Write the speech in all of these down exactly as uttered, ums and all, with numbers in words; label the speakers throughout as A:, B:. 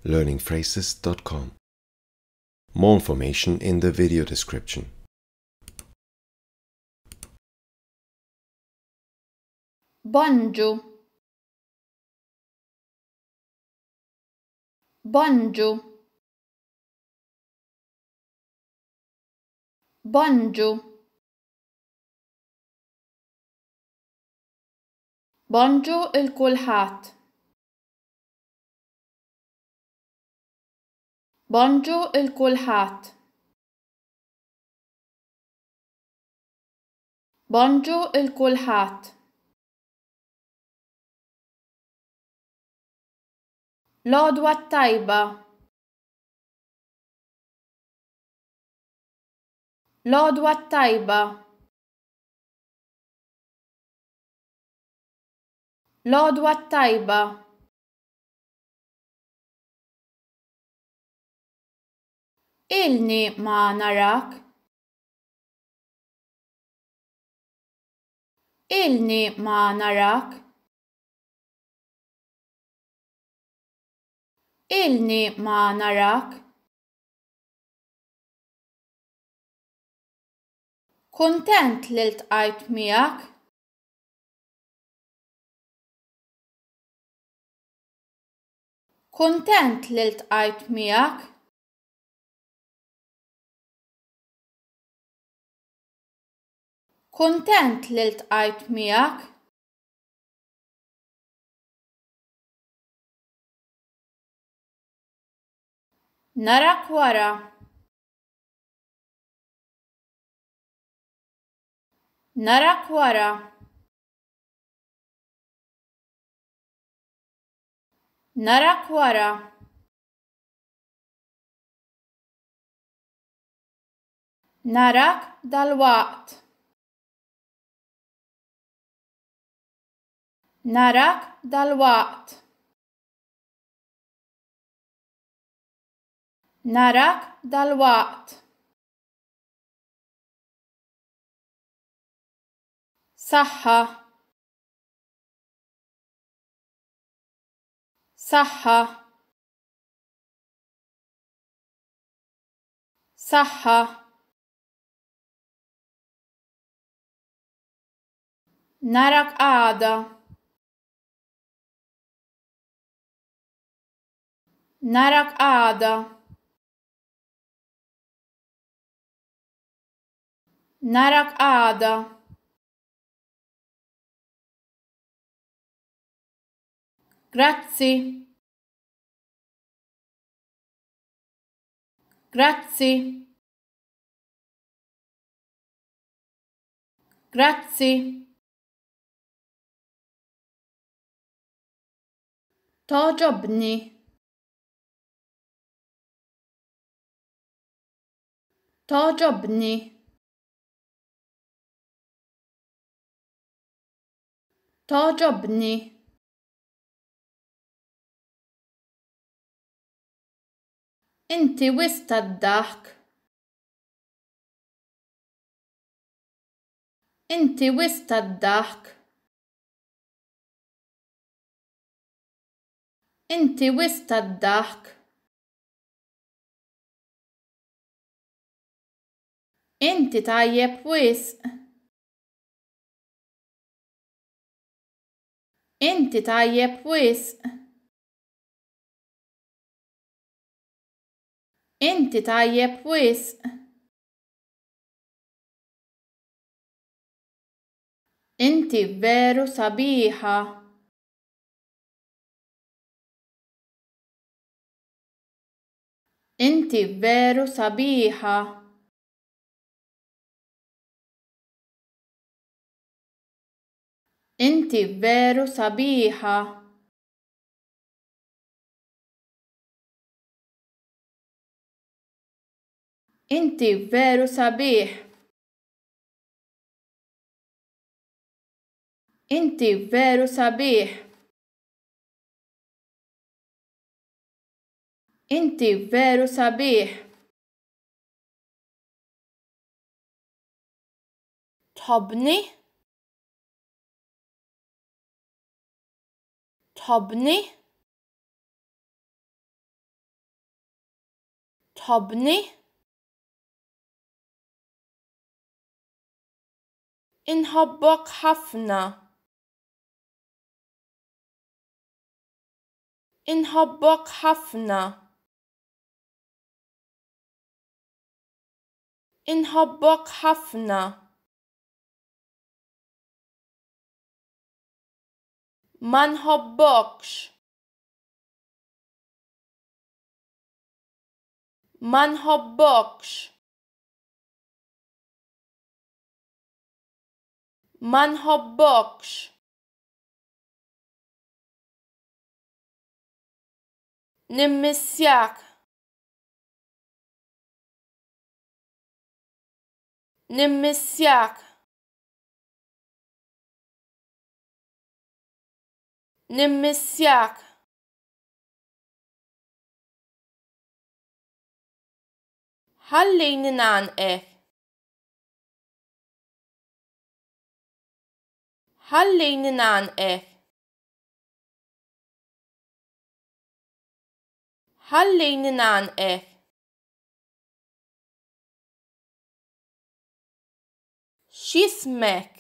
A: learning phrases dot com. More information in the video description.
B: Bonġu. Bonġu. Bonġu. Bonġu il-kulħadd. Bonġu il-kulħadd. Bonġu il-kulħadd. L-għodwa tajba. L-għodwa tajba. L-għodwa tajba. Ilni ma narak. Ilni ma narak. Ilni ma narak. Kuntent li ltqajt miegħek. Kuntent li ltqajt miegħek. Kuntent li ltqajt miegħek. Narak wara. Narak wara. Narak wara. Narak dalwaqt. Narak dalwaqt. Narak dalwaqt. Saħħa. Saħħa. Saħħa. Narak għada. Narak għada. Narak għada. Grazzi. Grazzi. Grazzi. Toġobni. Toġobni. Toġobni. Inti wista d-daħk. Inti wista d-daħk. Inti wista d-daħk. Inti tajjeb wisq. Inti tajjeb wisq. Inti tajjeb wisq. Inti veru sabiħa. Inti veru sabiħa. Inti veru sabiħa. Inti veru sabiħ. Inti veru sabiħ. Inti veru sabiħ. Tħobbni? Tħobbni? تحبني؟ إنحبك ħafna. إنحبك ħafna. إنحبك ħafna. ما نحبكش. ما نحبكش. ما نحبكش. نمسيك. نمسيك. نمسيك. خليني نعنقك. خليني نعنقك. خليني نعنقك. شو اسمك؟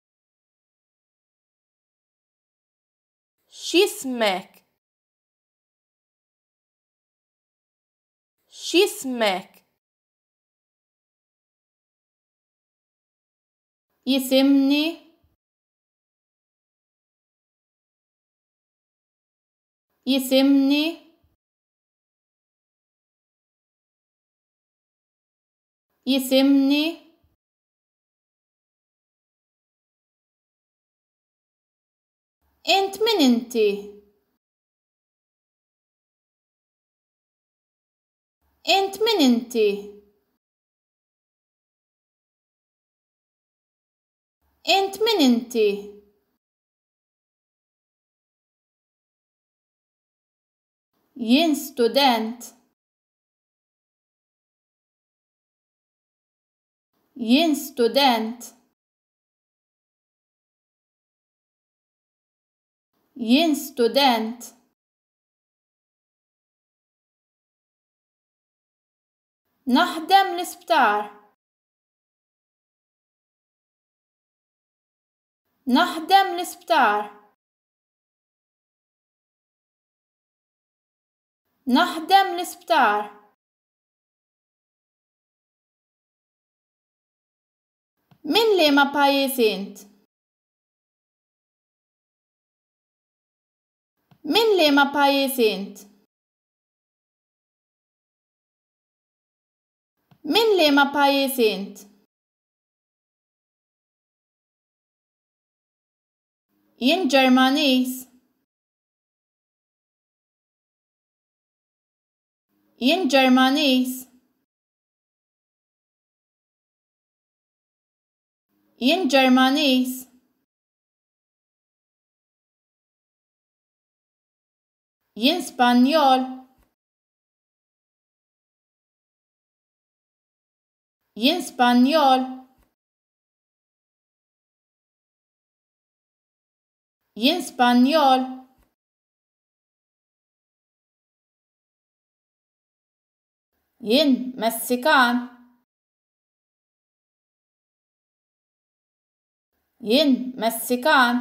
B: شو اسمك؟ شو اسمك؟ يسمني. يسمني. يسمني. انت من انتي؟ انت من انتي؟ انت من انتي؟ ين ستودنت. ين ستودنت. ين ستودنت. نخدم السبتار. نخدم السبتار. نخدم السبتار. من لي ما بايزنت؟ من لي ما بايزنت؟ من لي ما بايزنت؟ ين جرمانيس. ين جرمانيس. ين جرمانيس. ين سبانيول. ين سبانيول. ين سبانيول. ين مسيكان. ين مسيكان.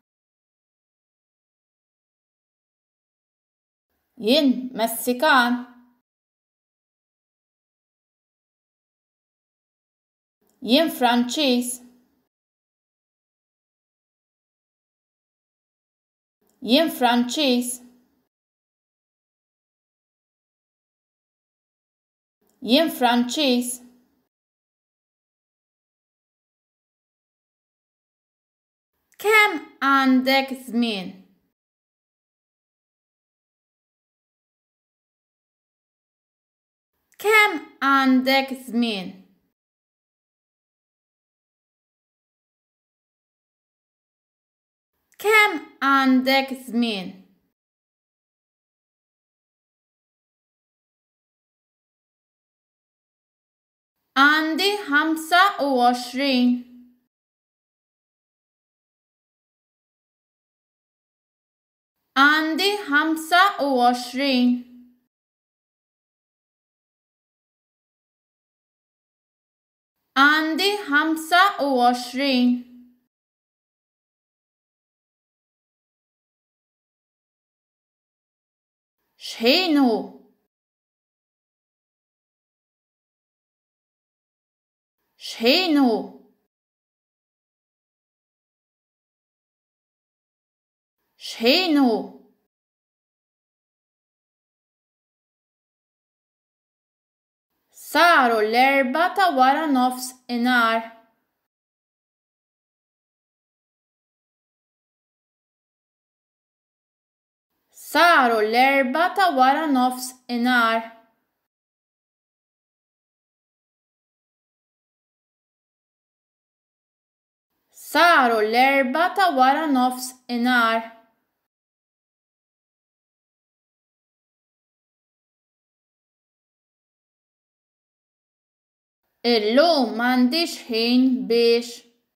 B: ين مسيكان. ين فرانشيس. ين فرانشيس. ين فرانشيس. كم عندك زمن؟ كم عندك زمن؟ كم عندك زمن؟ عندي خمسة وعشرين. عندي خمسة وعشرين. عندي خمسة وعشرين. شحينو؟ شحينو؟ شحينو؟ صاروا الأربعة ورا نصف النهار. صاروا الأربعة ورا نصف النهار. صاروا الأربعة ورا نصف النهار. اللوم معنديش حين بيش.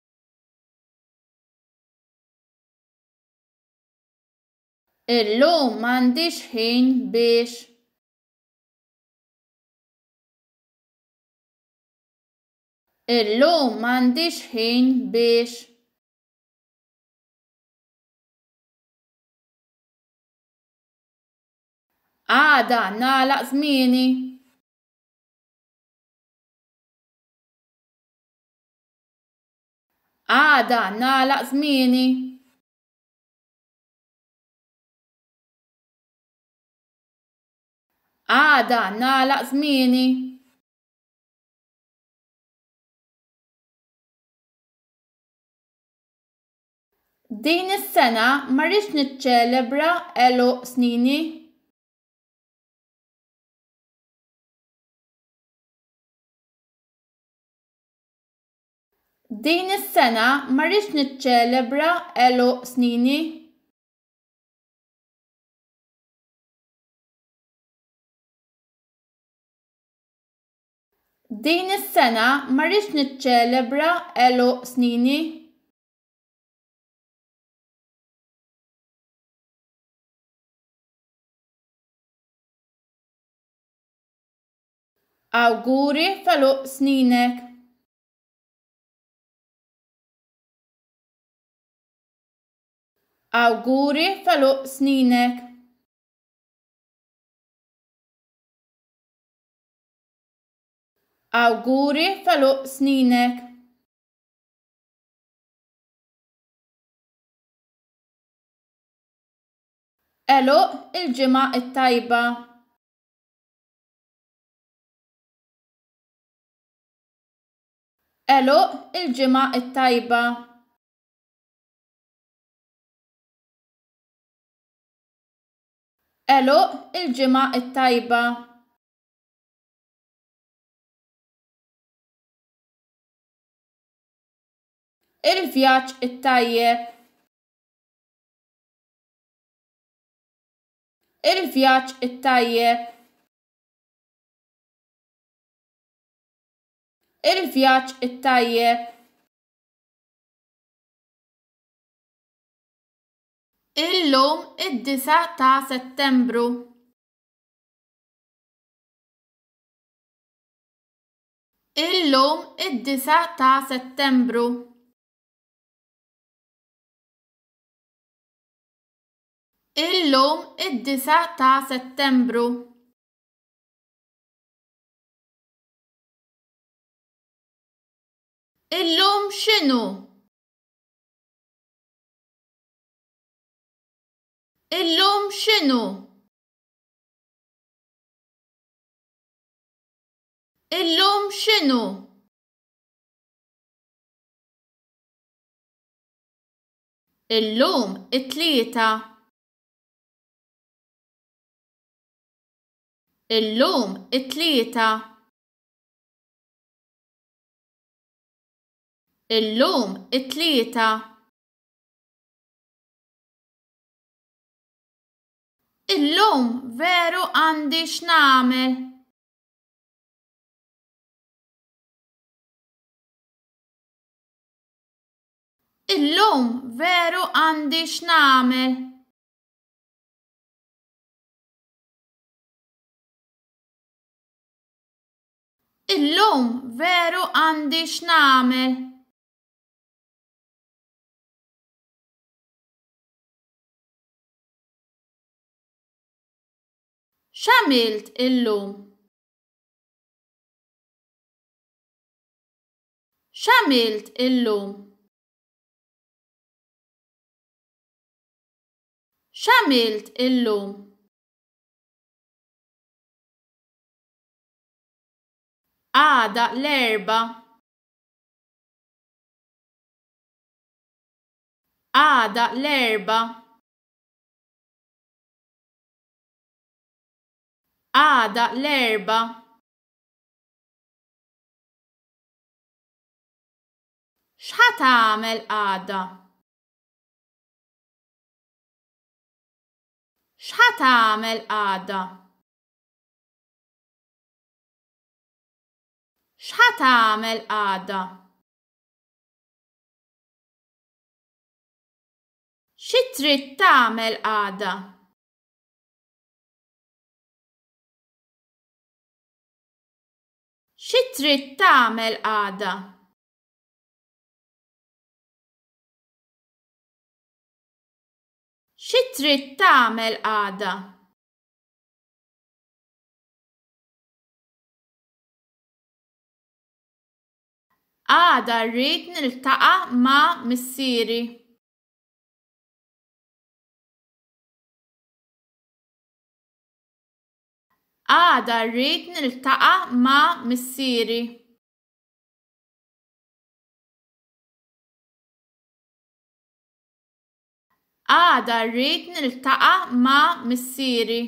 B: اللوم معنديش حين بيش. اللوم معنديش حين بيش. عادة نعلق زميني. عادة نعلق زميني. عادة نعلق زميني. دين السنة مريش نتشالبرا ألو سنيني. دين السنة مريش نتشالبرا ألو سنيني. دين السنة مريش نتشالبرا ألو سنيني. أوغوري فلو سنينك. أوغوري فلو سنينك. أوغوري فلو سنينك. ألو الجمعة الطيبة. ألو الجمعة الطيبة. ألو الجمعة الطيبة. الفياج الطيب. الفياج الطيب. الفياج الطيب. اللوم التاسع تاع سبتمبر. اللوم التاسع تاع سبتمبر. اللوم التاسع تاع سبتمبر. اللوم شنو؟ اللوم شنو؟ اللوم شنو؟ اللوم تلاتة. اللوم تلاتة. اللوم تلاتة. اللوم فيرو عندي شنعمل. اللوم فيرو عندي شنعمل. Illum veru għandi x'nagħmel. X'għamilt illum? X'għamilt illum? X'għamilt illum? Għada l-erba'. Għada l-erba'. Għada l-erba'. X'ħat tagħmel għada? X'ħat tagħmel għada? X'ħat tagħmel għada? Xi trid tagħmel għada? Xi trid tagħmel għada? Xi trid tagħmel għada? Għada rrid niltaqa' ma' missieri. Għada rrid niltaqa' ma' missieri. Għada rrid niltaqa' ma' missieri.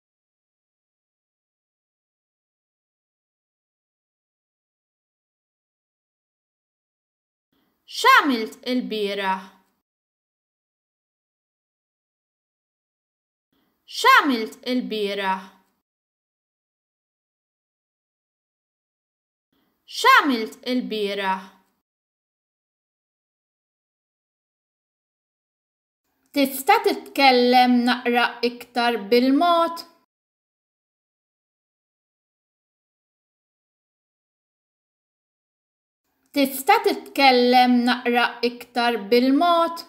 B: X'għamilt ilbieraħ? X'għamilt ilbieraħ? X'għamilt ilbieraħ? Tista' titkellem naqra iktar bil-mod? Tista' titkellem naqra iktar bil-mod?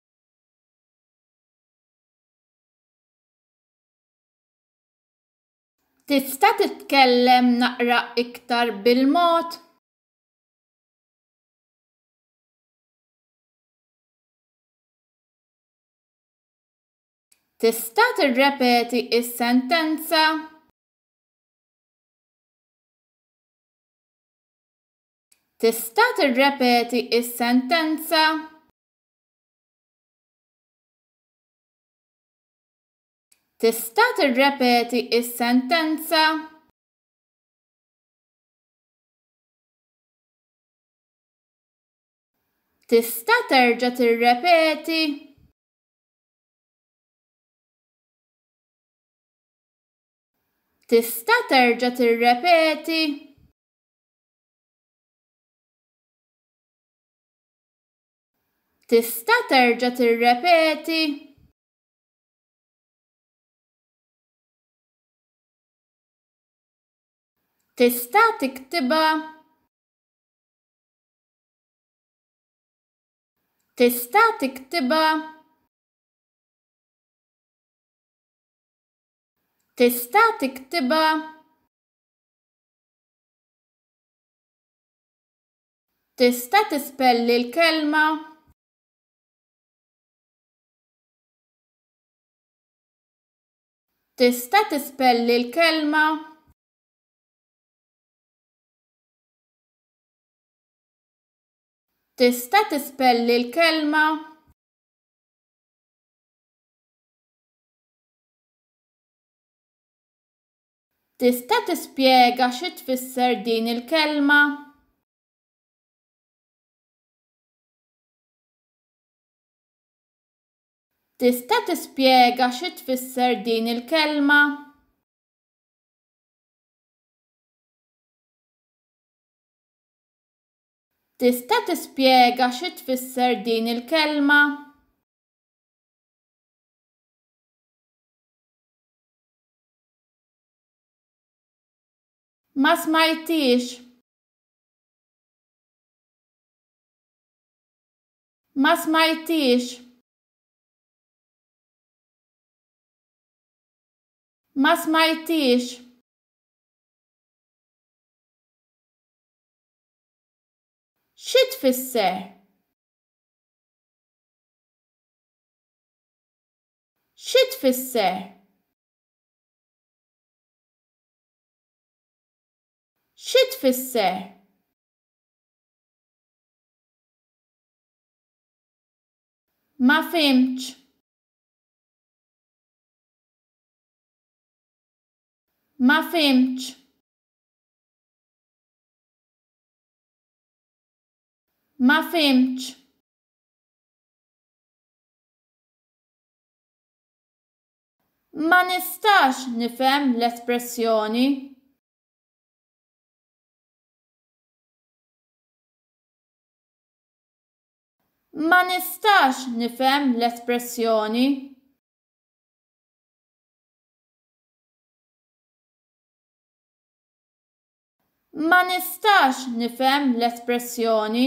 B: Tista' titkellem naqra iktar bil-mod? Tista' tirrepeti s-sentenza? Tista' tirrepeti s-sentenza? Tista' tirrepeti s-sentenza? Tista' terġa' tirrepeti? Tista' terġa' tirrepeti? Tista' terġa' tirrepeti? Tista' tiktibha? Tista' tiktibha? Tista' tiktibha? Tista' tispelli l-kelma? Tista' tispelli l-kelma? Tista' tispelli l-kelma? Tista' tispjega xi tfisser din il-kelma? Tista' tispjega xi tfisser din il-kelma? Tista' tispjega xi tfisser din il-kelma? Ma smajtix. Ma smajtix. Ma smajtix. Xi tfisser? Xi tfisser? Xi tfisser? Ma fimtx. Ma fimtx. Ma fimtx. Ma nistax nifhem l-espressjoni. Ma nistax nifhem l-espressjoni. Ma nistax nifhem l-espressjoni.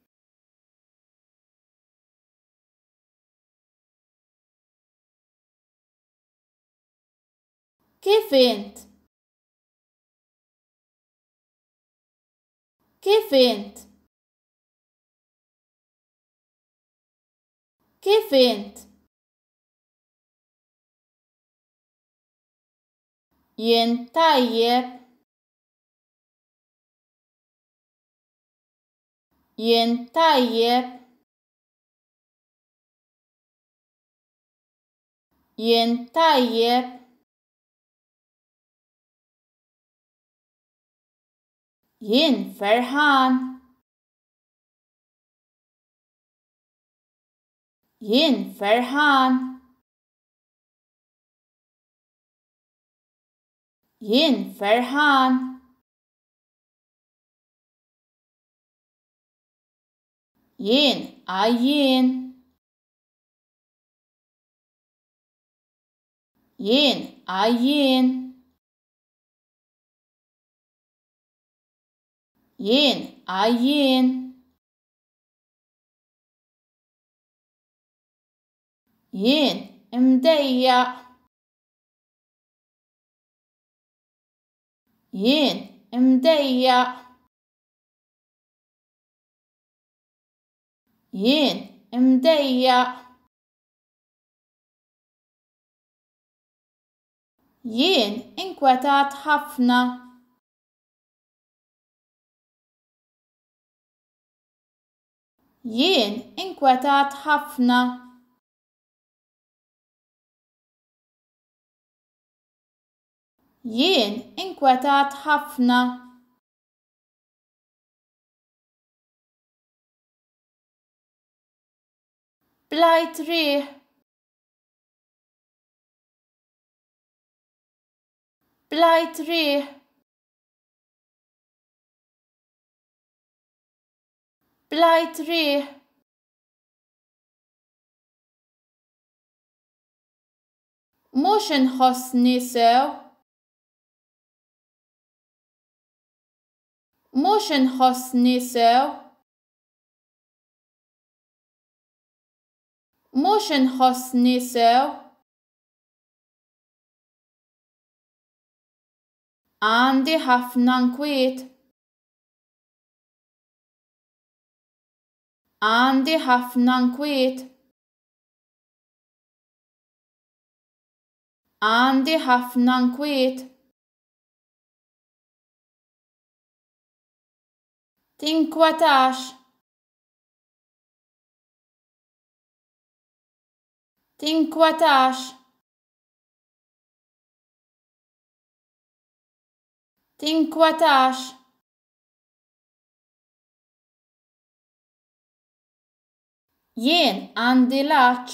B: Kif int? Kif int? Kif int? Jien tajjeb. Jien tajjeb. Jien tajjeb. Jien ferħan. Jien ferħan. Jien ferħan. Jien għajjien. Jien għajjien. Jien għajjien. Jien imdejjaq. Jien imdejjaq. Jien imdejjaq. Jien inkwetat ħafna. Jien inkwetat ħafna. Jien inkwetat ħafna. Blajt riħ. Blajt riħ. Blajt riħ. Mhux inħossni sew. Mhux inħossni sew. Mhux inħossni sew. Għandi ħafna nkwiet. Għandi ħafna nkwiet. Għandi ħafna nkwiet. Tinkwetax. Tinkwetax. Tinkwetax. Jien għandi laċ.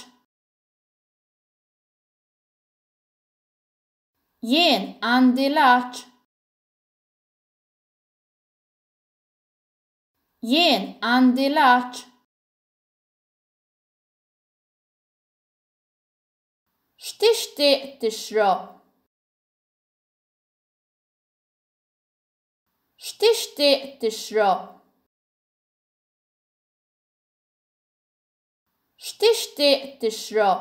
B: Jien għandi laċ. Jien għandi laċ. X'tixtieq tixrob? X'tixtieq tixrob? x'tixtieq tixrob?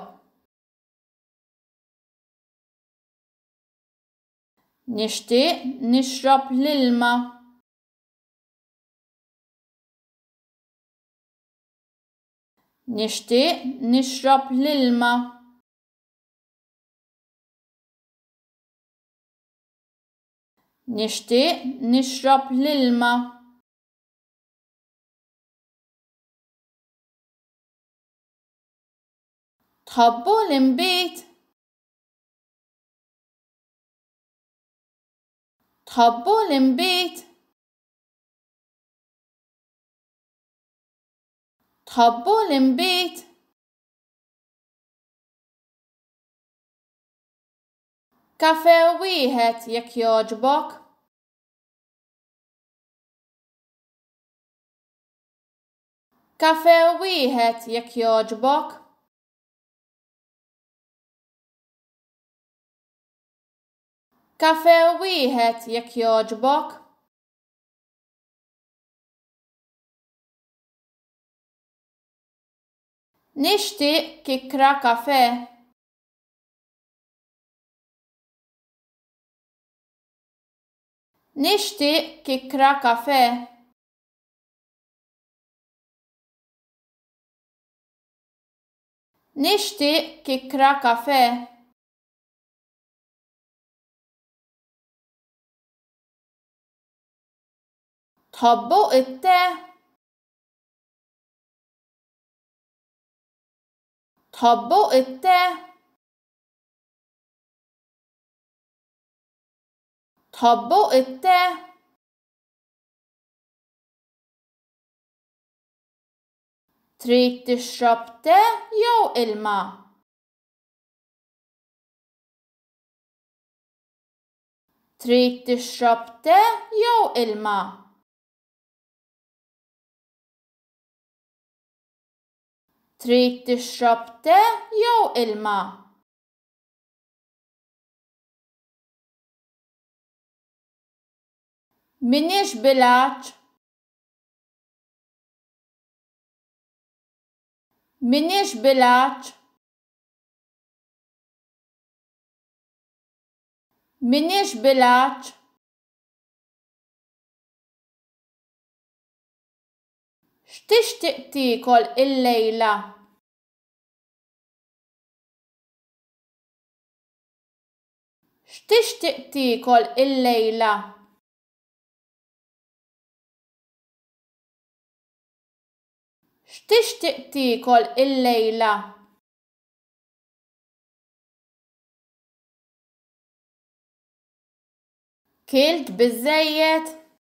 B: Nixtieq nixrob l-ilma. Nixtieq nixrob l-ilma. Nixtieq nixrob l-ilma. Tħobbu l-inbiet? Tħobbu l-inbiet? Tħobbu l-inbiet? Kafè wieħed jekk jogħġbok. Kafè wieħed jekk jogħġbok. Kafè wieħed jekk jogħġbok. Nixtieq kikra kafè. Nixtieq kikra kafè. Nixtieq kikra kafè. Tħobbu it-te? Tħobbu it-te? Tħobbu it-te? Trid tixrob te jew ilma? Trid tixrob te jew ilma? Trid tixrob te jew ilma? M'iniex bilanċ. M'iniex bilanċ. M'iniex bilanċ. X'tixtieq tiekol illejla? X'tixtieq tiekol illejla? X'tixtieq tiekol illejla? Kilt biżżejjed?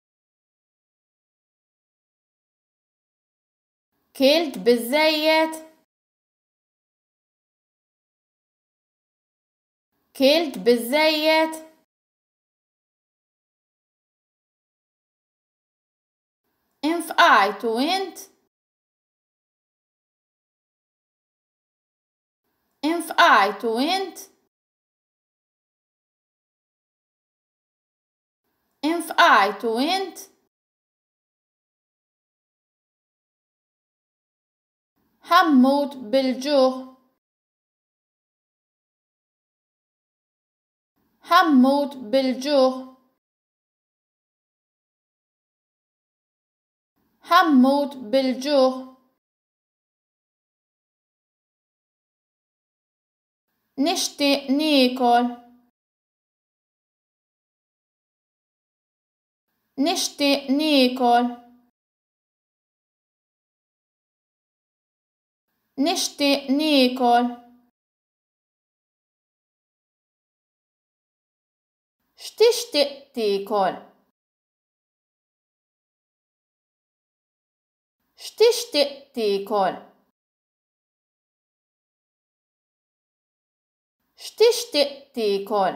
B: Kilt biżżejjed? Kilt biżżejjed? Infqajtu int? Infqajtu int? Infqajtu int? Ħammut bil-ġuħ. Ħammut bil-ġuħ. Ħammut bil-ġuħ. Nixtieq niekol. Nixtieq niekol. Nixtieq niekol. X'tixtieq tiekol? X'tixtieq tiekol? X'tixtieq tiekol?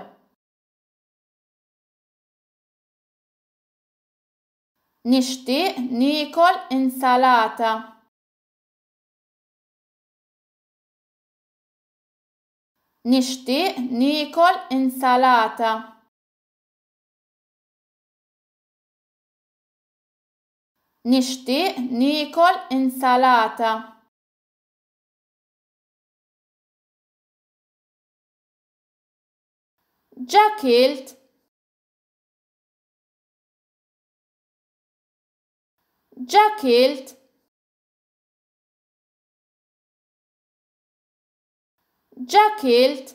B: Nixtieq niekol insalata. Nixtieq niekol insalata. Nixtieq niekol insalata. Ġa kilt. Ġa kilt. Ġa kilt.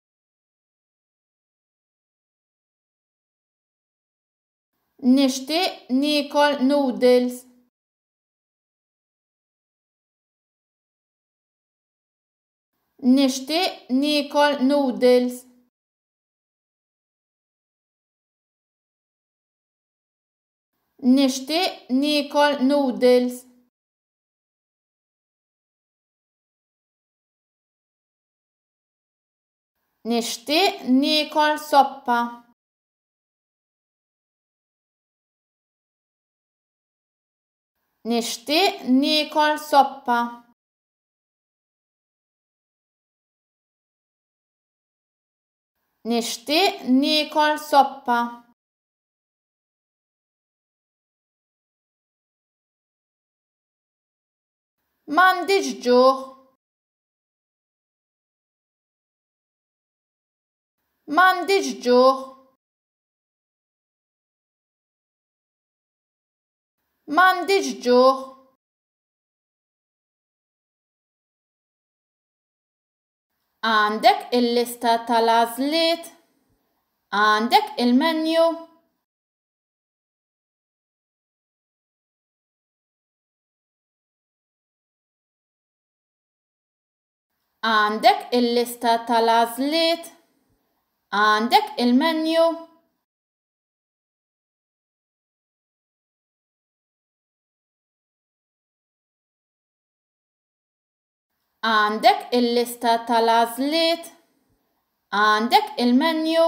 B: Nixtieq niekol noodles. Nixtieq niekol noodles. Nixtieq niekol noodles. Nixtieq niekol soppa. Nixtieq niekol soppa. Nixtieq niekol soppa. M'għandix ġuħ. M'għandix ġuħ. M'għandix ġuħ. Għandek il-lista tal-għażliet? Għandek il-menju? Għandek il-lista tal-għażliet? Għandek il-menju? Għandek il-lista tal-għażliet? Għandek il-menju?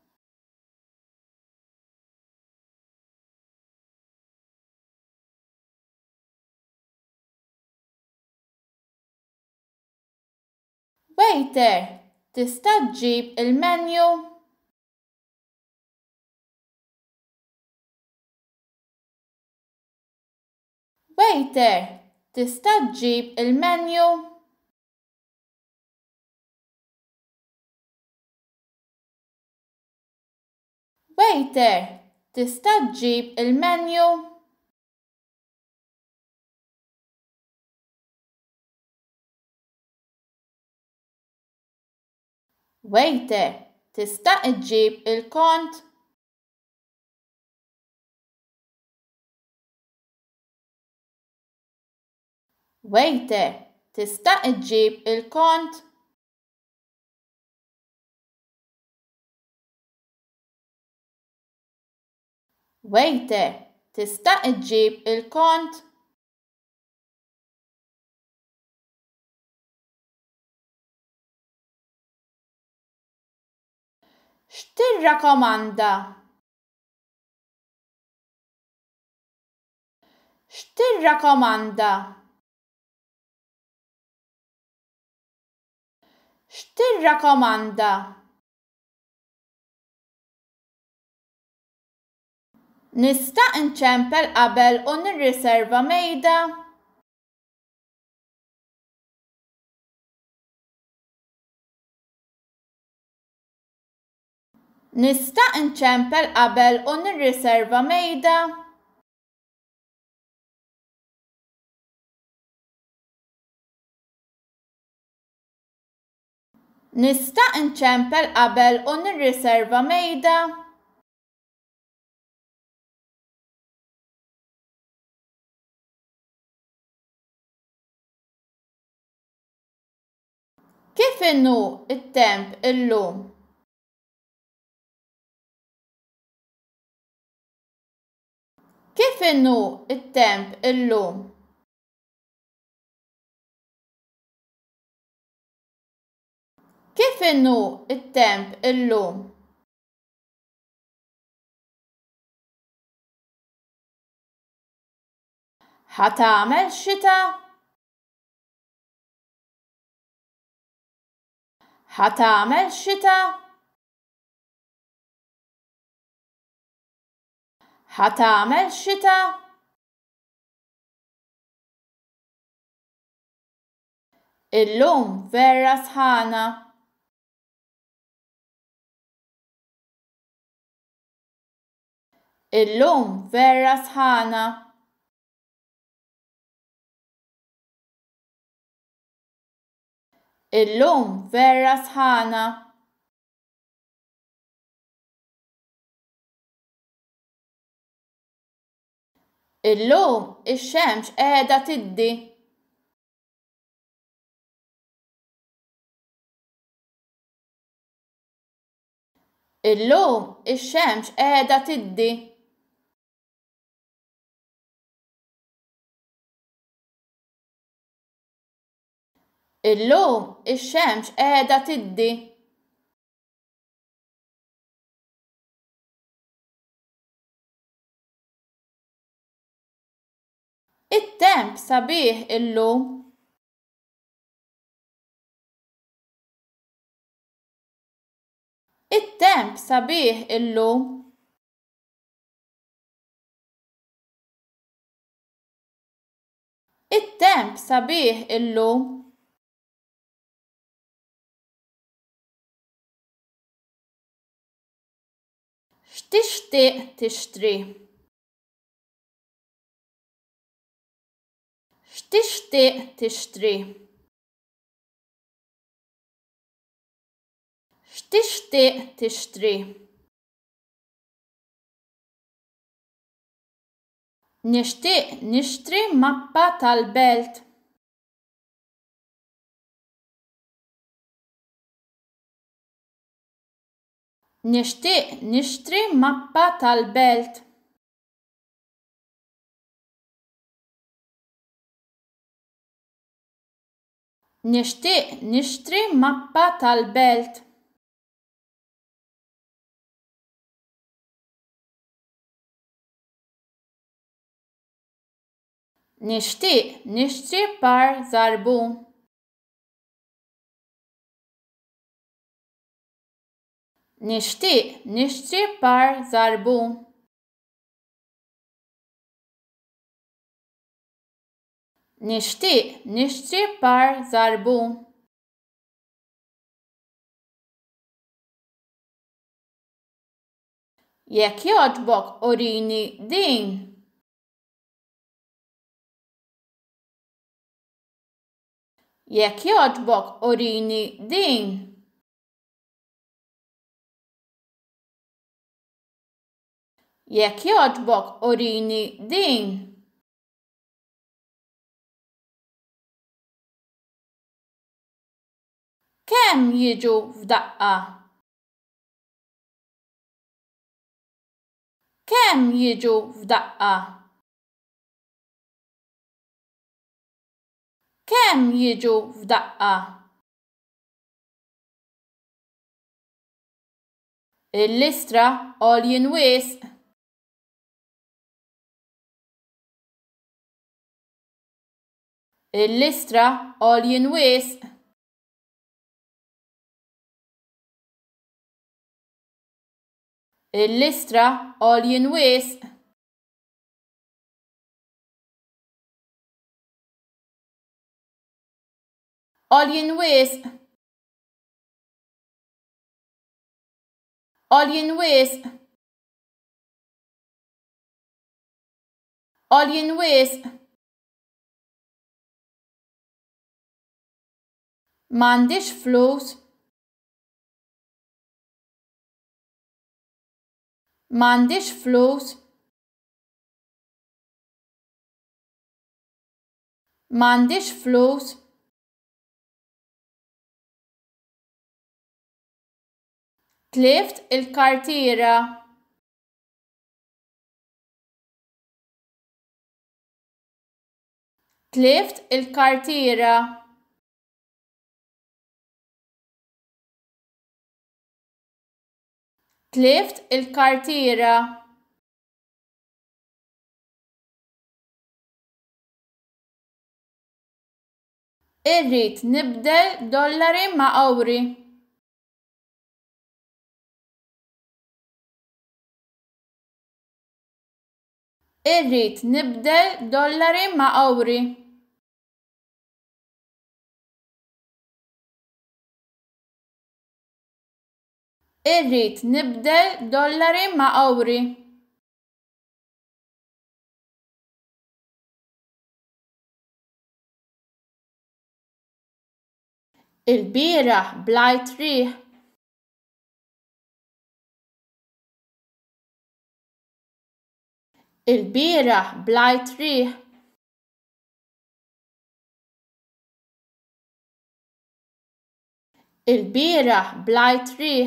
B: Waiter, tista' ġġib il-menju? Waiter, tista' ġġib il-menju? Waiter, tista' ġġib il-menju? Waiter, tista' ġġib il-kont? Waiter, tista' ġġib il-kont? Waiter, tista' ġġib il-kont? X'tirrakkomanda? X'tirrakkomanda? X'tirrakkomanda? Nista' inċempel qabel u nirriserva mejda? Nista' inċempel qabel u nirriserva mejda? Nista' inċempel qabel u nirriserva mejda? Kif inhu t-temp illum? Kif inhu t-temp illum? Kif inhu t-temp illum? Ħatagħmel xita? Ħatagħmel xita? Ħatagħmel xita? Illum vera sħana. Illum vera sħana. Illum vera sħana. Illum ix-xemx qiegħda tiddi. Illum ix-xemx qiegħda tiddi. Illum ix-xemx qiegħda tiddi. It-temp sabiħ illum. It-temp sabiħ illum. It-temp sabiħ illum. X'tixtieq tixtri? X'tixtieq tixtri? X'tixtieq tixtri? Nixtieq nixtri mappa tal-belt. Nixtieq nixtri mappa tal-belt. Nixtieq nixtri mappa tal-belt. Nixtieq nixtri par żarbun. Nixtieq nixtri par żarbun. Nixtieq nixtri par żarbun. Jekk jogħġbok urini din. Jekk jogħġbok urini din. Jekk jogħġbok urini din. Kemm jiġu f'daqqa? Kemm jiġu f'daqqa? Kemm jiġu f'daqqa? Il-listra għoljin wisq. Il-listra għoljin wisq. Il-listra għoljin wisq. Għoljin wisq. Għoljin wisq. Għoljin wisq. M'għandix flus. M'għandix flus. M'għandix flus. Tlift il-kartiera. Tlift il-kartiera. Tlift il-kartiera. Irrid nibdel dollari ma' ewri. Irrid nibdel dollari ma' ewri. Irrid nibdel dollari ma' ewri. Il-bieraħ blajt riħ. Il-bieraħ blajt riħ. Il-bieraħ blajt riħ.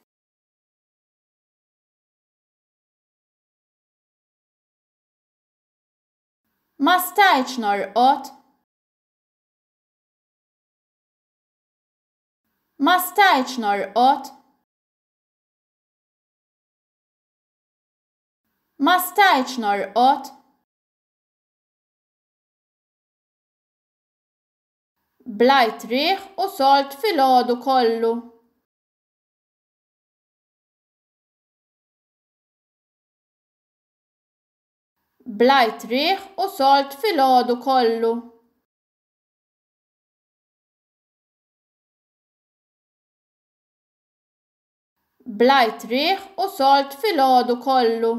B: Ma stajtx norqod. Ma stajtx norqod. Ma stajtx norqod. Blajt riħ u solt filgħodu kollu. Blajt riħ u solt filgħodu kollu. Blajt riħ u solt filgħodu kollu.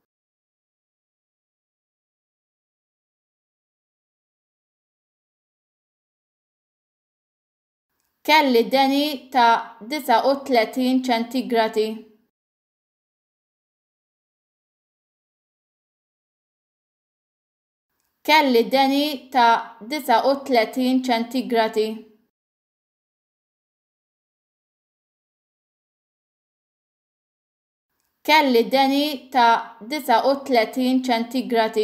B: Kelli deni ta' disa' u tletin ċentigradi. Kelli deni ta' disa' u tletin ċentigradi. Kelli deni ta' disa' u tletin ċentigradi.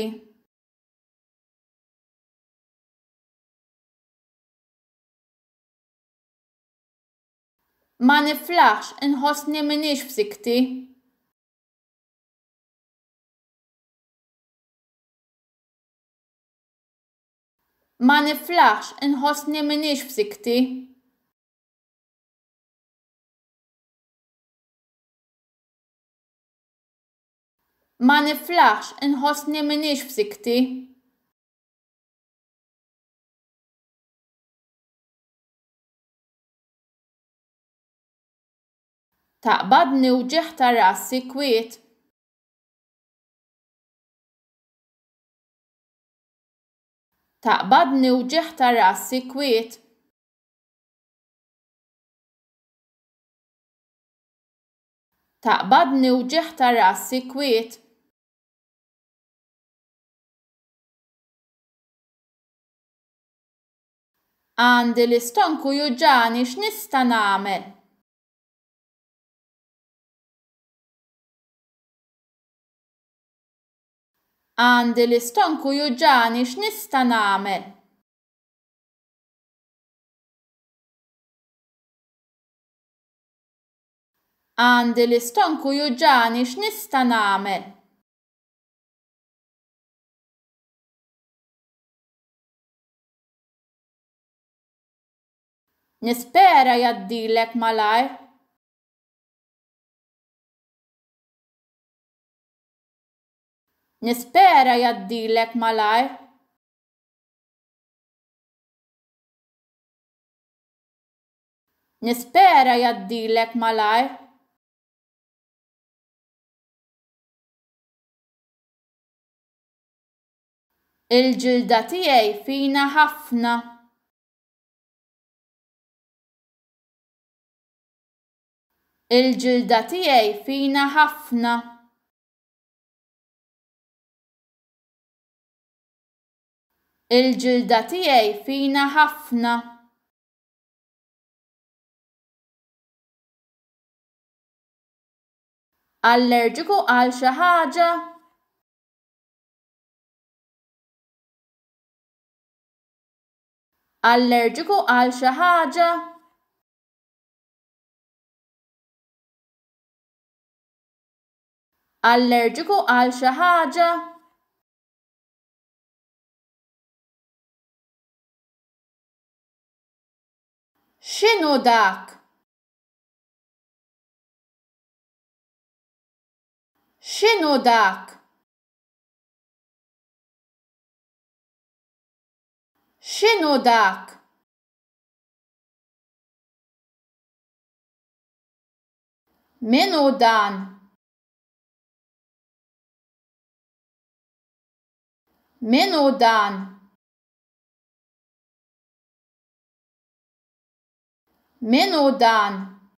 B: Ma niflaħx inħossni minix f'sikti. Ma niflaħx inħossni minix f'sikti. Ma niflaħx inħossni minix f'sikti. Taqbadni wġieħ ta' rassi kwiet. Taqbadni wġieħ ta' rassi kwiet. Taqbadni wġieħ ta' rassi kwiet. Għandi l-istonku juġġani x'nista' nagħmel? Għandi l-istonku juġġani x'nista' nagħmel? Għandi l-istonku juġġani x'nista' nagħmel? Nispera jgħaddilek malajr. Nispera jgħaddilek malajr. Nispera jgħaddilek malajr. Il-ġilda tiegħi fina ħafna. Il-ġilda tiegħi fina ħafna. Il-ġilda tiegħi fina ħafna. Allerġiku għal xi ħaġa? Allerġiku għal xi ħaġa? Allerġiku għal xi ħaġa? X'inhu dak? X'inhu dak? X'inhu dak? Minhu dan? Minhu dan? منو dan?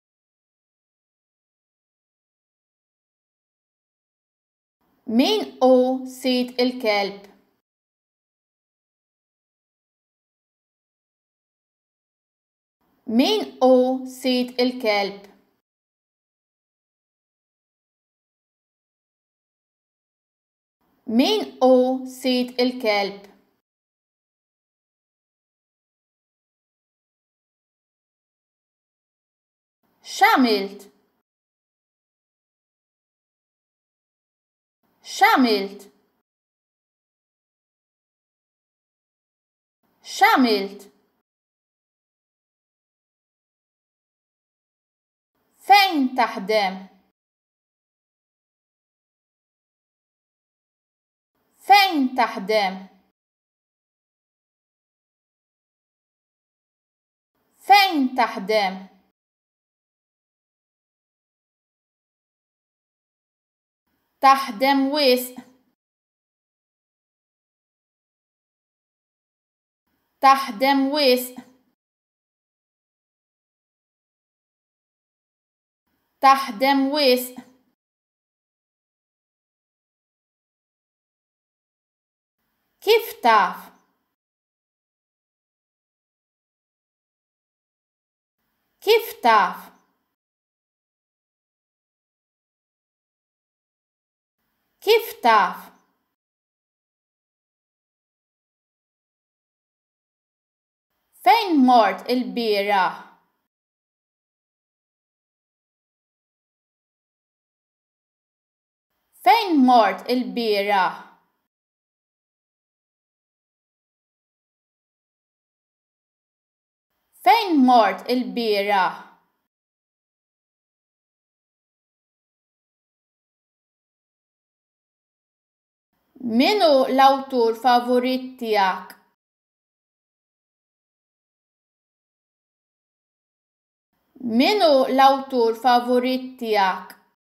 B: مين هو سيد الكلب؟ مين هو سيد الكلب؟ مين هو سيد الكلب؟ شاملت شاملت شاملت فين تخدم؟ فين تخدم؟ فين تخدم؟ تخدم وسق تخدم وسق تخدم وسق كيف تعرف؟ كيف تعرف؟ كيف تعرف؟ فين مرت البيرة؟ فين مرت البيرة؟ فين مرت البيرة؟ منو الأوتور فافوريت تاعك؟ منو الأوتور فافوريت تاعك؟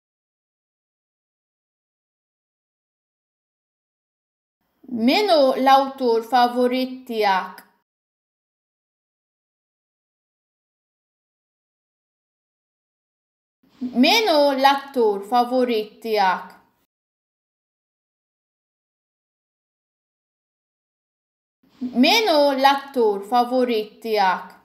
B: منو الأوتور فافوريت تاعك؟ منو الأتور فافوريت تاعك؟ منو الأتور فافوريت تاعك؟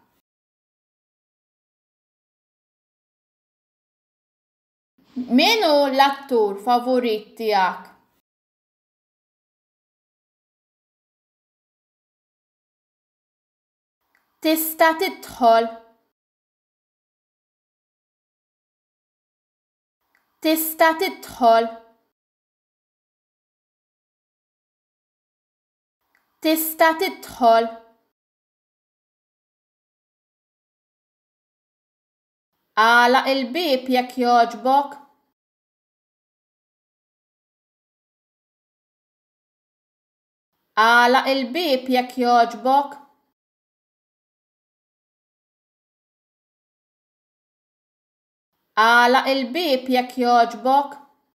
B: منو الأتور فافوريت تاعك؟ تستا تدخل تستا تدخل تستا تدخل أعلق البيب ياك يعجبك أعلق البيب ياك يعجبك أعلق البيب ياك يعجبك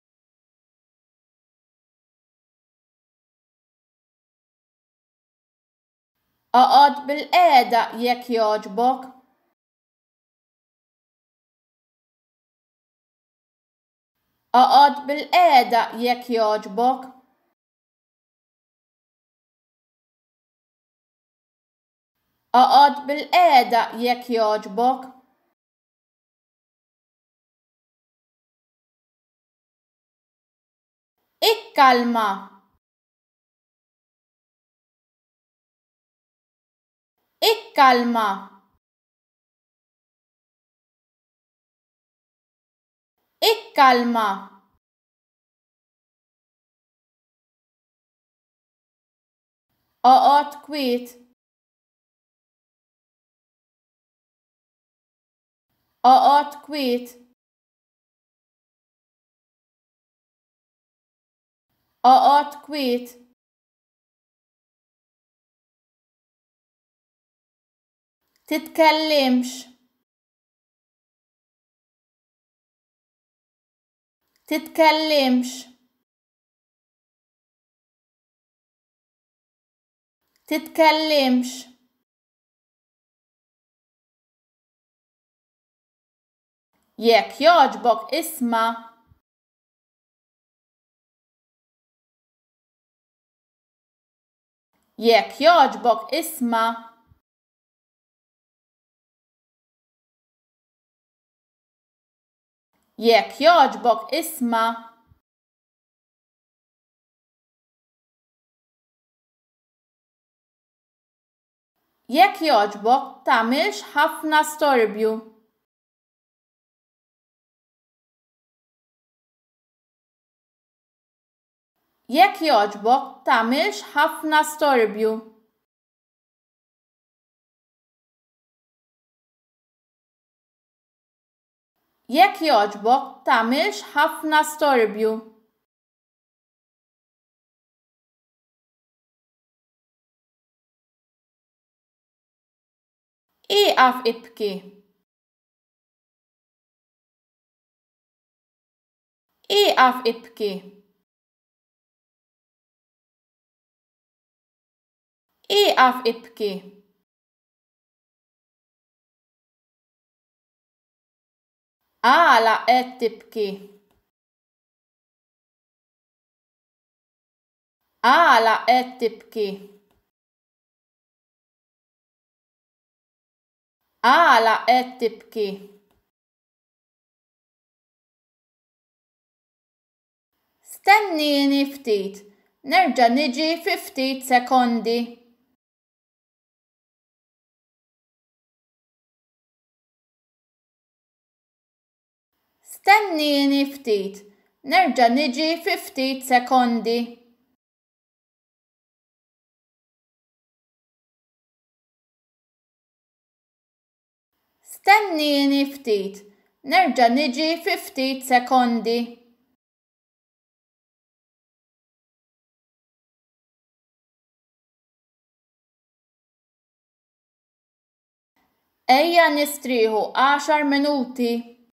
B: اقعد بالقعدة ياك يعجبك اقعد بالقعدة ياك يعجبك اقعد بالقعدة ياك يعجبك الكلمة الكلمة الكلمة اقعد كويت اقعد كويت اقعد كويت تتكلمش تتكلمش تتكلمش Jekk jogħġbok isma'. Jekk jogħġbok isma'. Jekk jogħġbok isma'. Jekk jogħġbok tagħmilx ħafna storbju. Jekk jogħġbok tagħmilx ħafna storbju. Jekk jogħġbok tagħmilx ħafna storbju. Ieqaf ibki. Ieqaf ibki. Ieqaf ibki. Għala qed tibki. Għala qed tibki. Għala qed tibki. Stennini ftit, nerġa' niġi fi ftit sekondi. Stennini ftit, nerġa' niġi fi ftit sekondi. Stennini ftit, nerġa' niġi fi ftit sekondi. Ejja nistrieħu għaxar minuti.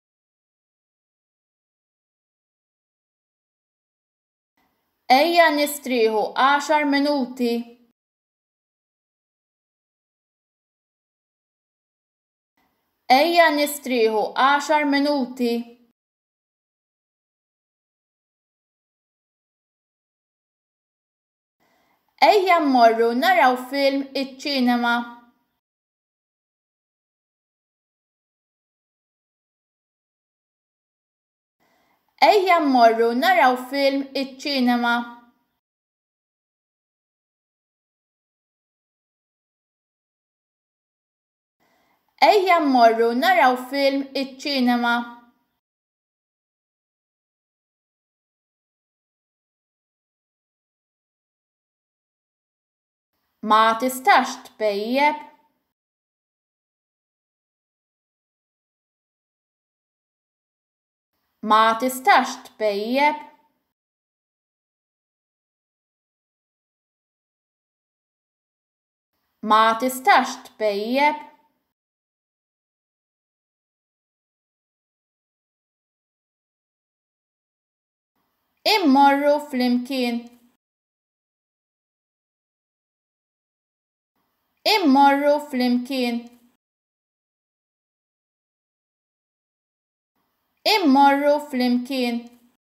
B: Ejja nistrieħu għaxar minuti. Ejja nistrieħu għaxar minuti. Ejja mmorru naraw film iċ-ċinema. Ejja mmorru naraw film iċ-ċinema. Ejja mmorru naraw film iċ-ċinema. Ma tistax tpejjeb. Ma tistax tpejjeb. Ma tistax tpejjeb. Immorru flimkien. Immorru flimkien. Immorru flimkien.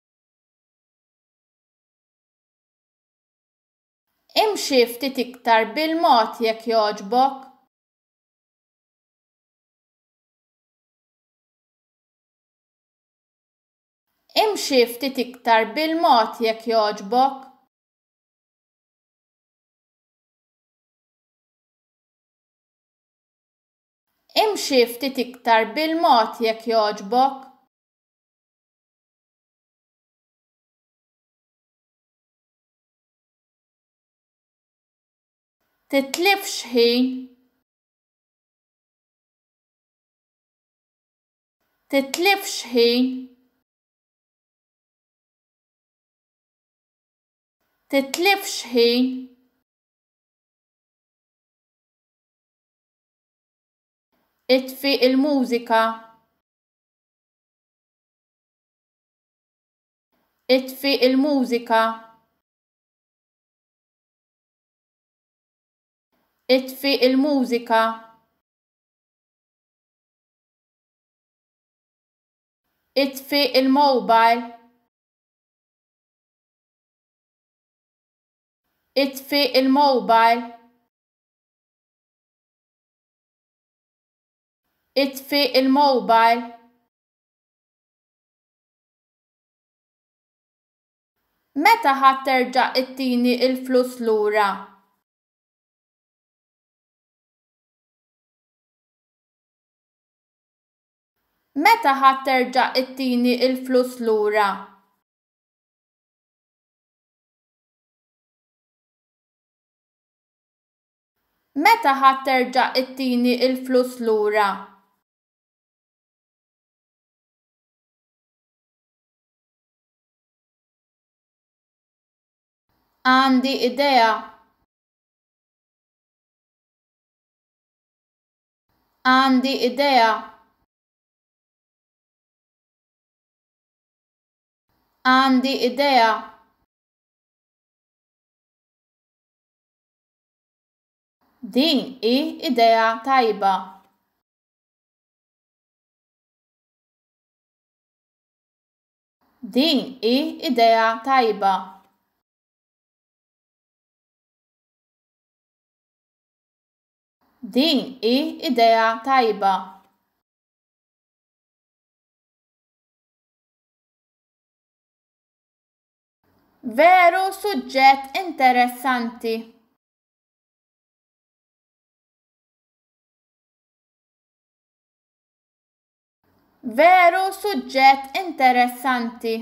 B: Imxi ftit iktar bil-mod jekk jogħġbok. Imxi ftit iktar bil-mod jekk jogħġbok. Imxi ftit iktar bil-mod jekk jogħġbok. Titlifx ħin. Titlifx ħin. Titlifx ħin. Itfi il-mużika. Itfi il-mużika. Itfi il-mużika. اطفئ الموبايل. اطفئ الموبايل. اطفئ الموبايل. متى هترجع اديني الفلوس لورا؟ متى هترجع اديني الفلوس لورا؟ متى هترجع اديني الفلوس لورا؟ عندي إيديا. عندي إيديا. عندي إيديا. دين إيه إيديا طيبة. دين إيه إيديا طيبة. دين إيه إيديا طيبة. Vero suġġett interessanti. Vero suġġett interessanti.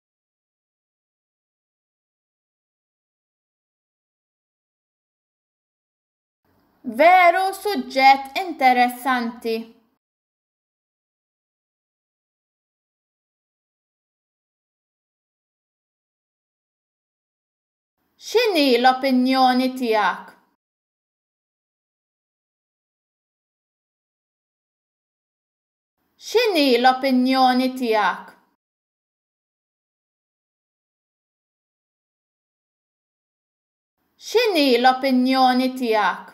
B: Vero suġġett interessanti. X'inhi l-opinjoni tiegħek? X'inhi l-opinjoni tiegħek? X'inhi l-opinjoni tiegħek?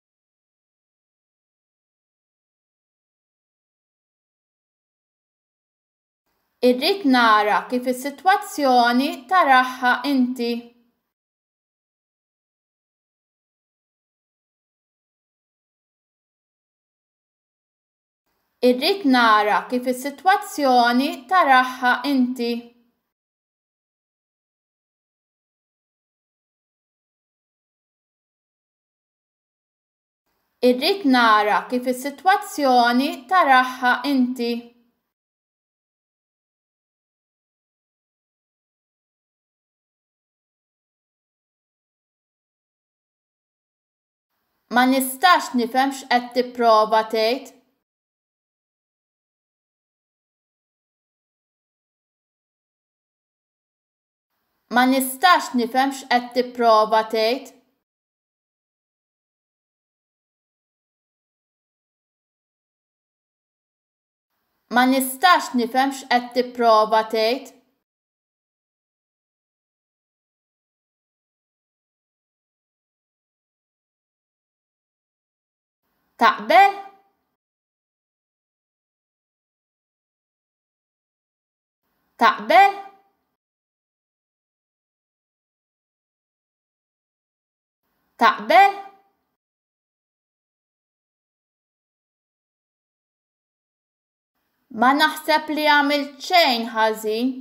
B: Irrid nara kif is-sitwazzjoni taraha inti. Irrid nara kif is-sitwazzjoni taraha inti. Irrid nara kif is-sitwazzjoni taraha inti. Ma nistax nifhem x'qed tipprova tgħid. Ma nistax nifhem x'qed tipprova tgħid. Ma nistax nifhem x'qed tipprova tgħid. Taqbel? Taqbel? Taqbel? Ma naħseb li għamilt xejn ħażin.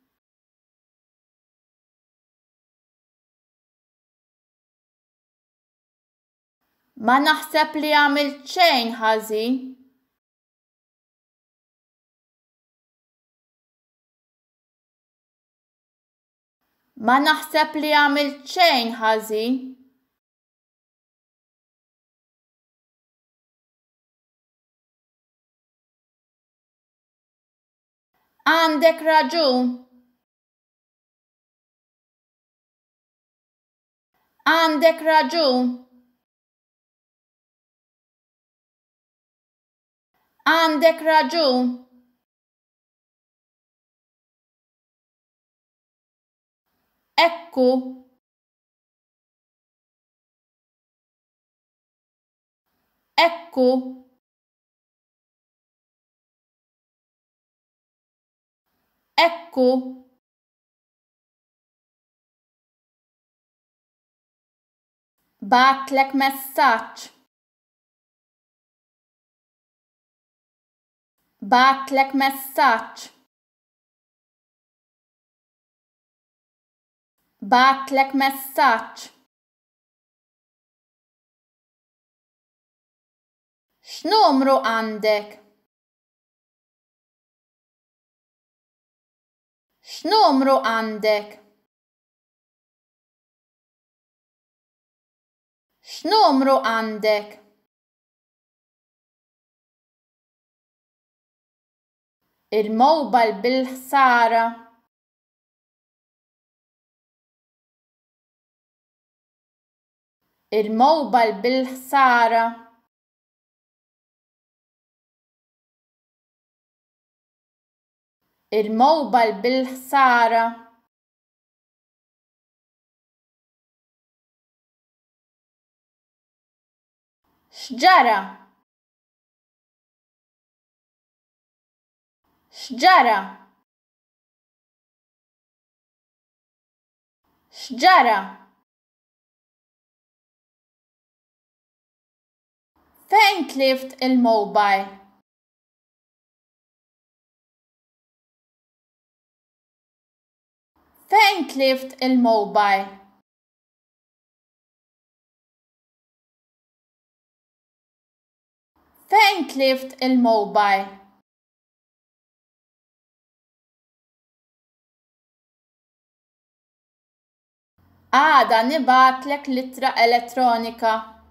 B: Ma naħseb li għamilt xejn ħażin. Ma naħseb li għamilt xejn ħażin. Għandek raġun. Għandek raġun. Għandek raġun. Ekku. Ekku. Ekku. Batlek messaġġ. Batlek messaġġ. Batlek messaġġ. X'numru għandek? X'numru għandek? X'numru għandek? Il-mowbajl bil-ħsara. Il-mowbajl bil-ħsara. Il-mowbajl bil-ħsara. X'ġara? X'ġara? X'ġara? Fejn tlift il-mowbajl? Fejn tlift il-mowbajl? Fejn tlift il-mowbajl? Għada nibatlek littra elettronika.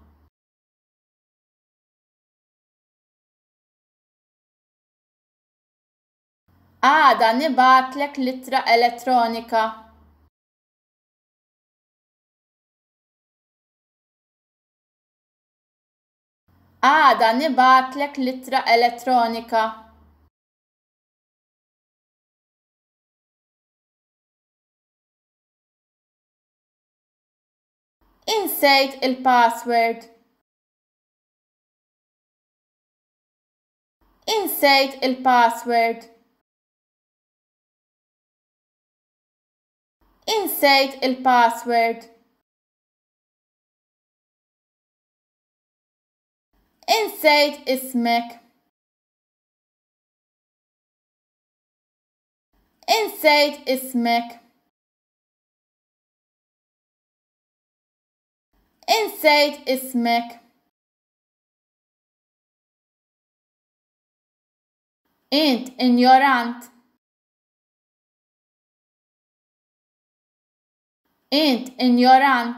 B: Għada nibatlek littra elettronika. Għada nibatlek littra elettronika. Insejt il-password. Insejt il-password. Insejt il-password. Insejt ismek. Insejt ismek. Insejt ismek. Int ignorant. Int ignorant.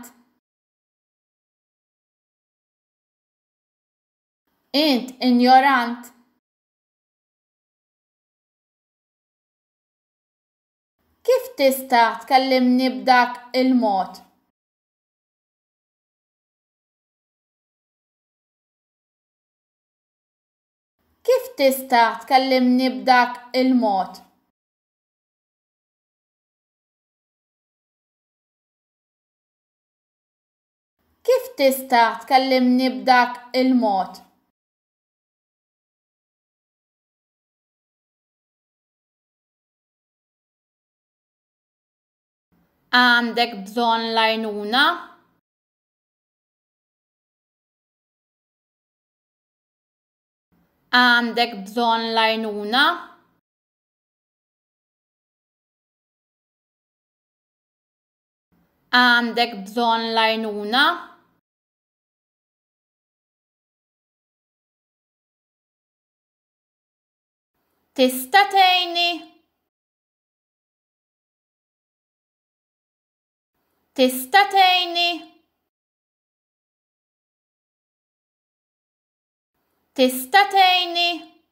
B: Int ignorant. Kif tista' tkellimni b'dak il-mod? Kif tista' tkellimni b'dak il-mod? Kif tista' tkellimni b'dak il-mod? Għandek bżonn għajnuna? Għandek bżonn għajnuna? Għandek bżonn għajnuna? Tista' tgħinni? Tista' tgħinni? Tista' tgħinni?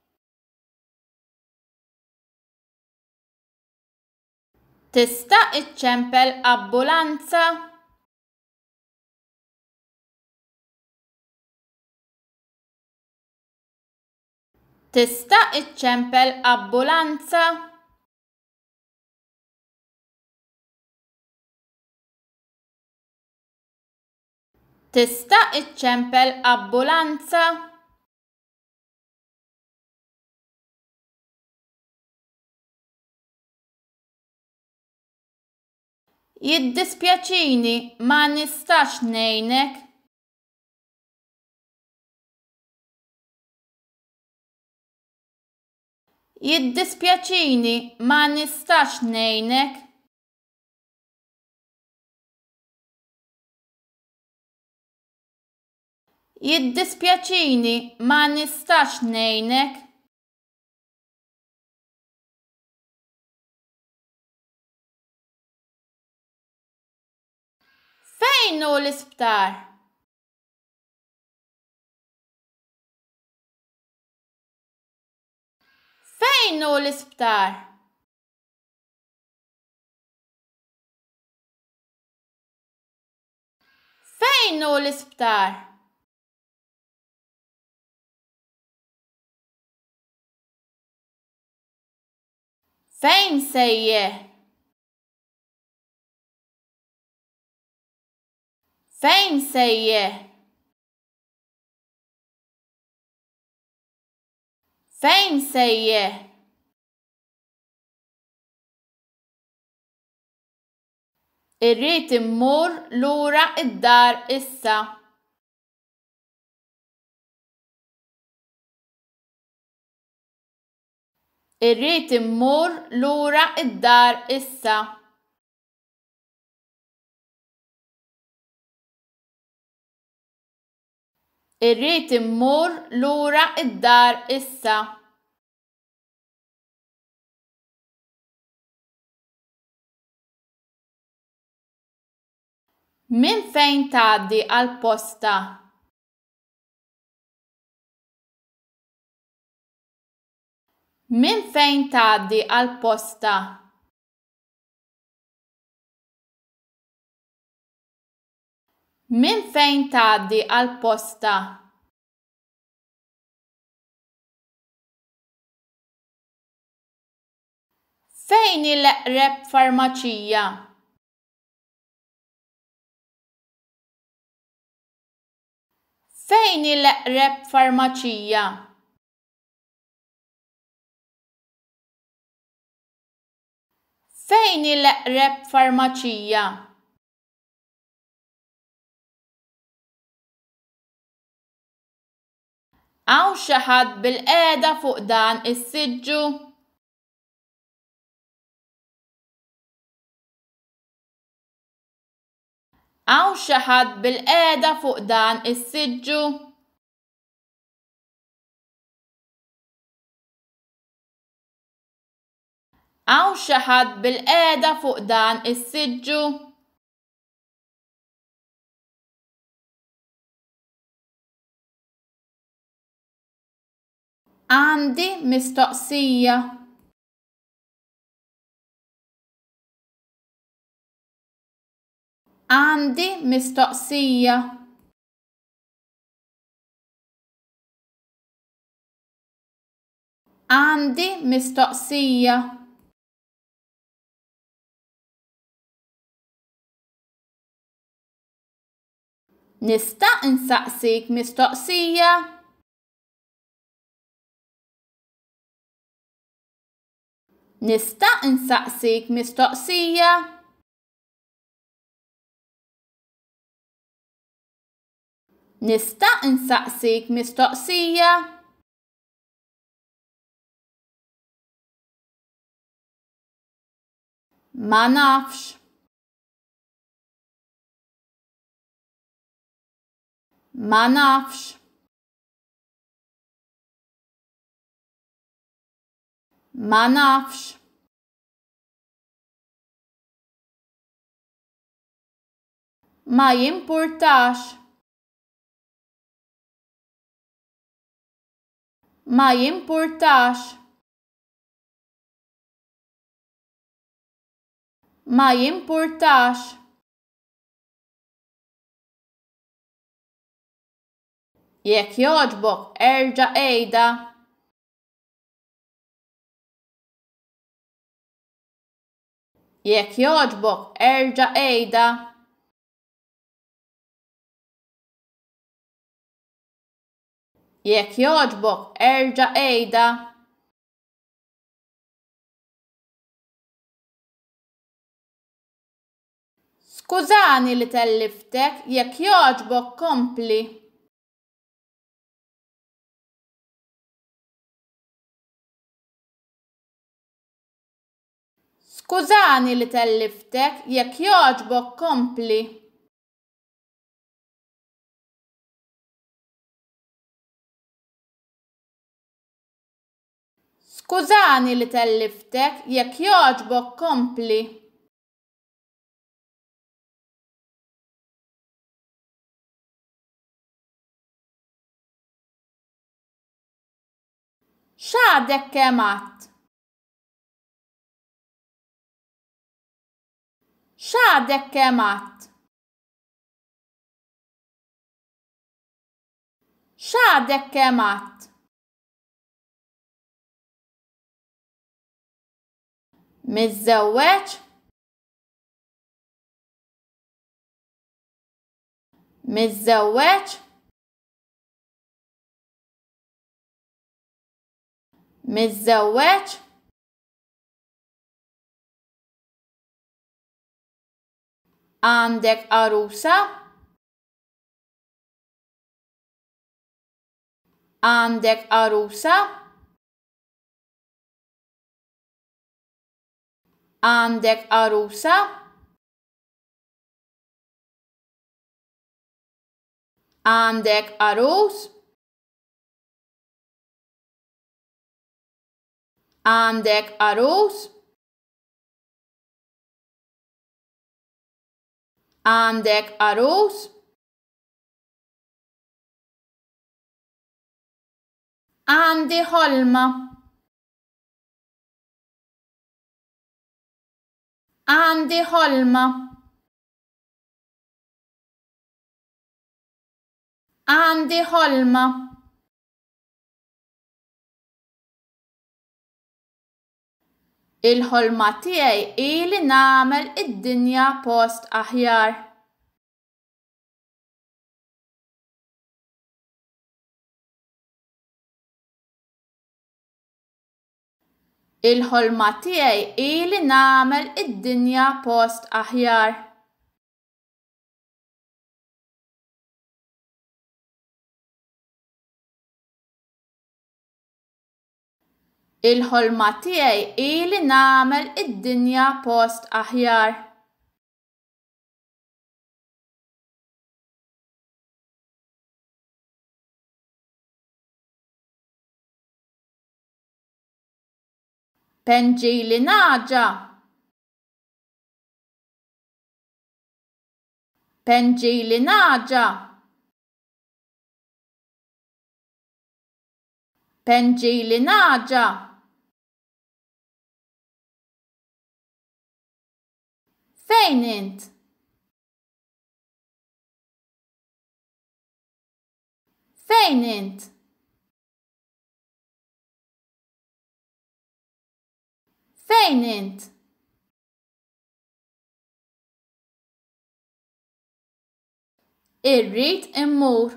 B: Tista' iċċempel ambulanza? Tista' iċċempel ambulanza? Tista' iċċempel ambulanza? Jiddispjaċini ma nistax ngħinek. Jiddispjaċini ma nistax ngħinek. Jiddispjaċini ma nistax ngħinek. Fejn hu l-isptar? Fejn hu l-isptar? Fejn hu l-isptar? Fejn sejjeħ? Fejn sejjeħ? Fejn sejjeħ? Irrid immur lura id-dar issa. Irrid immur lura id-dar issa. Irrid immur lura id-dar issa. Minn fejn tgħaddi għall-posta? Minn fejn tgħaddi għall-posta? Minn fejn tgħaddi għall-posta? Fejn l-eqreb farmaċija? Fejn l-eqreb farmaċija? Fejn l-eqreb farmaċija? Hawn xi ħadd bil-qiegħda fuq dan is-siġġu? Hawn xi ħadd bil-qiegħda fuq dan is-siġġu? Hawn xi ħadd bil-qiegħda fuq dan is-siġġu? Għandi mistoqsija. Għandi mistoqsija. Għandi mistoqsija. Nista' insaqsik mistoqsija? Nista' insaqsik mistoqsija? Nista' insaqsik mistoqsija? Ma nafx. Ma nafx. Ma nafx. Ma jimpurtax. Ma jimpurtax. Ma jimpurtax. Jekk jogħġbok erġa' għejda. Jekk jogħġbok erġa' għejda. Jekk jogħġbok erġa' għejda. Skużani li telliftek, jekk jogħġbok kompli. Skużani li telliftek, jekk jogħġbok kompli. Skużani li telliftek, jekk jogħġbok kompli. X'għadek kemm għadt? X'għadek kemm għadt? X'għadek kemm għadt? Miżżewweġ? Miżżewweġ? Miżżewweġ? Għandek għarusa? Għandek għarusa? Għandek għarusa? Għandek għarus? Għandek għarus? Għandek għarus? Għandi ħolma. Għandi ħolma. Għandi ħolma. Il-ħolma tiegħi hi li nagħmel id-dinja post aħjar. Il-ħolma tiegħi hi li nagħmel id-dinja post aħjar. Il-ħolma tiegħi hi li nagħmel id-dinja post aħjar. Penġili naġa. Penġili naġa. Penġili naġa. Fejn int? Fejn int? Fejn int? Irrid immur.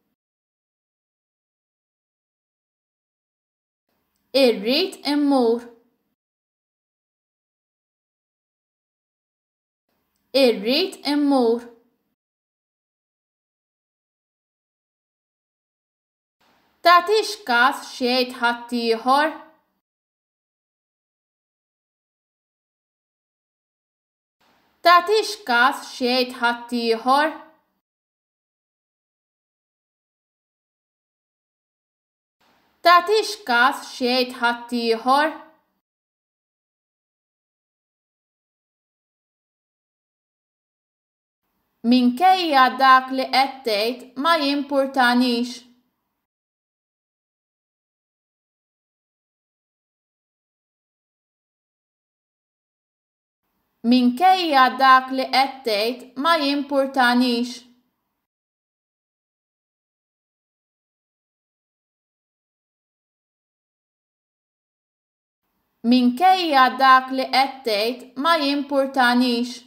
B: Irrid immur. Irrid immur. Tagħtix każ xejn ħadd ieħor? Tagħtix każ xejn ħadd ieħor? Tagħtix każ xejn ħadd ieħor? Minkejja dak li qed tgħid ma jimpurtanix. Minkejja dak li qed tgħid ma jimpurtanix. Minkejja dak li qed tgħid ma jimpurtanix.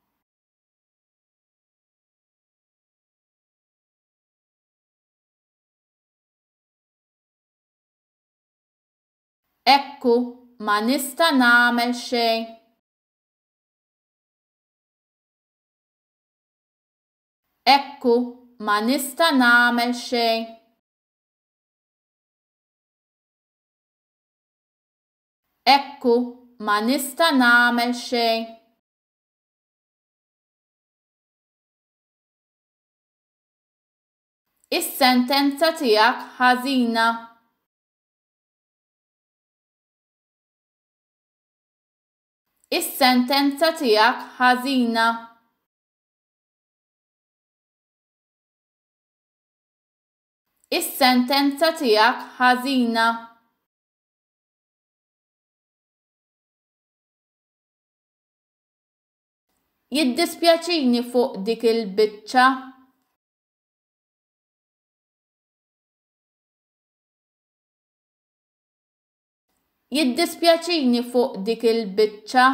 B: Ekku ma nista' nagħmel xejn. Ekku ma nista' nagħmel xejn. Ekku ma nista' nagħmel xejn. Is-sentenza tiegħek ħażina. Is-sentenza tiegħek ħażina. Is-sentenza tiegħek ħażina. Jiddispjaċini fuq dik il-biċċa. Jiddispjaċini fuq dik il-biċċa.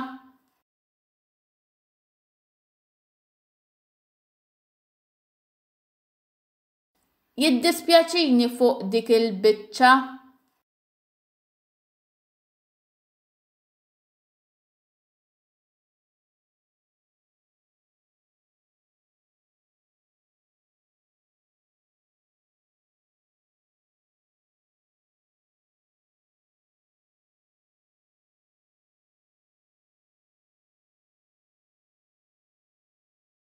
B: Jiddispjaċini fuq dik il-biċċa.